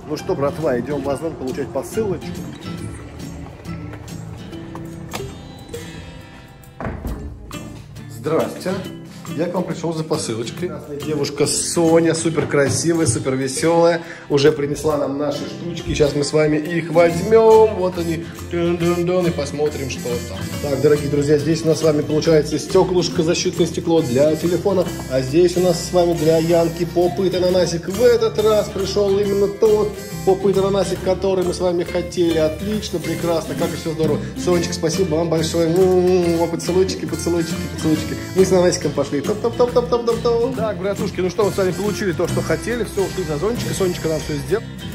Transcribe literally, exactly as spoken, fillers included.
Ну что, братва, идем в Озон получать посылочку. Здравствуйте. Я к вам пришел за посылочкой. Красная девушка Соня, супер красивая, супер веселая, уже принесла нам наши штучки. Сейчас мы с вами их возьмем. Вот они. Дун-дун-дун, и посмотрим, что там. Так, дорогие друзья, здесь у нас с вами получается стеклышко, защитное стекло для телефона. А здесь у нас с вами для Янки попыт ананасик. В этот раз пришел именно тот попыт ананасик, который мы с вами хотели. Отлично, прекрасно, как и все здорово. Сонечка, спасибо вам большое. М-м-м, поцелуйчики, поцелуйчики, поцелуйчики. Мы с ананасиком пошли. Топ-топ-топ-топ-топ-топ. Так, братушки, ну что, мы с вами получили то, что хотели. Все, ушли за Зончика. Сонечка нам все сделала.